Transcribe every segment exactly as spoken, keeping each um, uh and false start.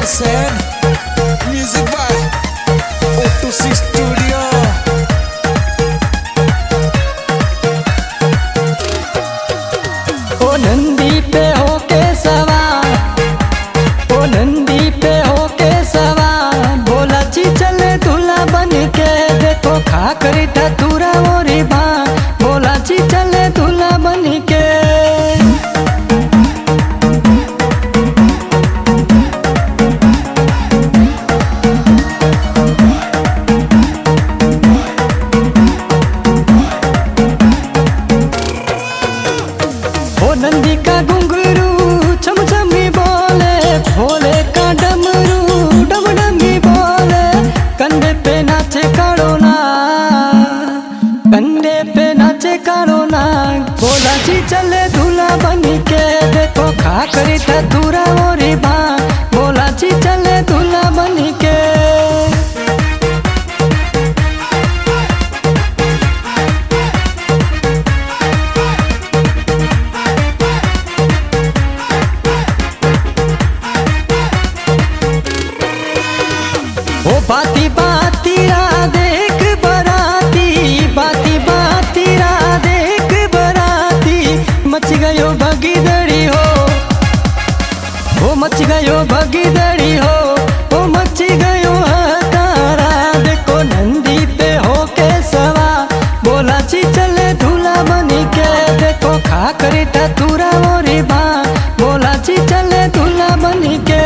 Sen Music by Auto C Studio। ओ नंदी पे होके सवार, ओ नंदी पे होके सवार, बोला जी चले दूल्हा बन के, देखो खा करी धतूरा मोरी बाँ, बोला जी चले दूल्हा बन के। ओ नंदी का घुंघरू छम छमी बोले, भोले का डमरू डम डमी बोले, कंधे पे नाचे काड़ो ना, कंधे पे नाचे काड़ो ना, बोला जी चले दूल्हा बन के, देखो खा करी धतूरा मोरी बाँ, बोला जी चले दूल्हा बन के। ओ बाती बाती रा देख बराती, बाती बाती रा देख बराती, मच गयो भगीदड़ी हो, ओ मच गयो भगीदड़ी हो, ओ मच गयो हकारा, देखो नंदी पे होके सवा, बोला जी चले दूल्हा बन के, देखो खा करी धतूरा मोरी बाँ, बोला जी चले दूल्हा बन के।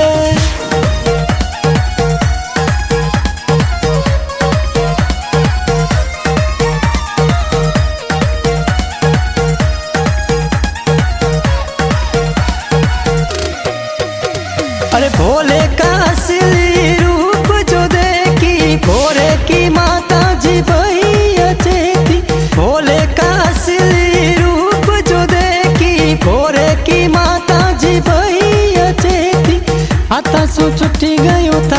अरे भोले का असली रूप जो देखी, भोरे की माता जी भैया चेती, भोले का असली रूप जो देखी, भोरे की माता जी भैया चेती, आता सु छुट्टी गयो था,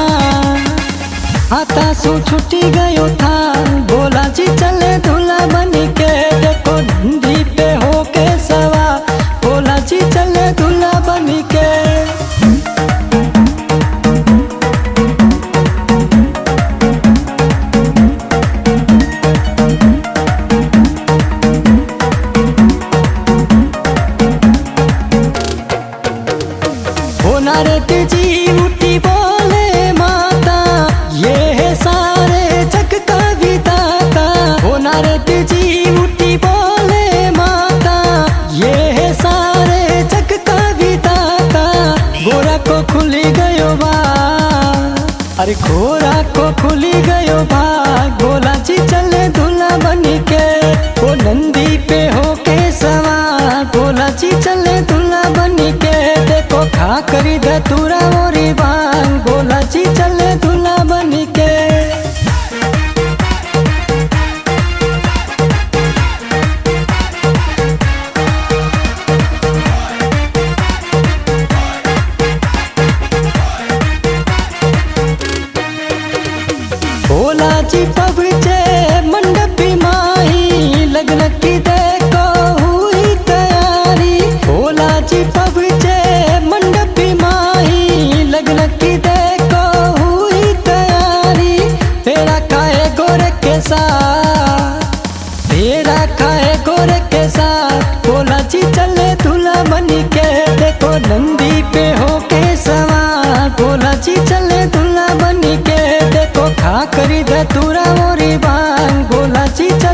आता सु छुट्टी गयो था, बोला जी चले दूल्हा बन के, देखो नंदी पे होके सवा, बोला जी चले दूल्हा बन के। नारद जी उठी बोले माता, ये है सारे जग का विधाता, ओ नारद जी उठी बोले माता, ये है सारे जग का विधाता, गोरा को खुली गयो भाग, अरे गोरा को खुली गयो भाग, बोला जी चले दूल्हा बन के, ओ नंदी पे होके सवार, बोला जी चले दूल्हा बन के, देखो खा करी धतूरा मोरी बाँ, बोला जी चले दूल्हा बन के। बोला जी पहुँचे मंडप माही, लग्न की देखो हुई तैयारी, बोला जी पहुँचे मंडप माही, लग्न की देखो हुई तैयारी, तेरा खाए गोरे के साथ, तेरा खाए गोरे के साथ, बोला जी चले दूल्हा बन के, देखो नंदी पे होके सवार, बोला जी चले दूल्हा बन के, देखो खा करी धतूरा मोरी बाँ, बोला जी चले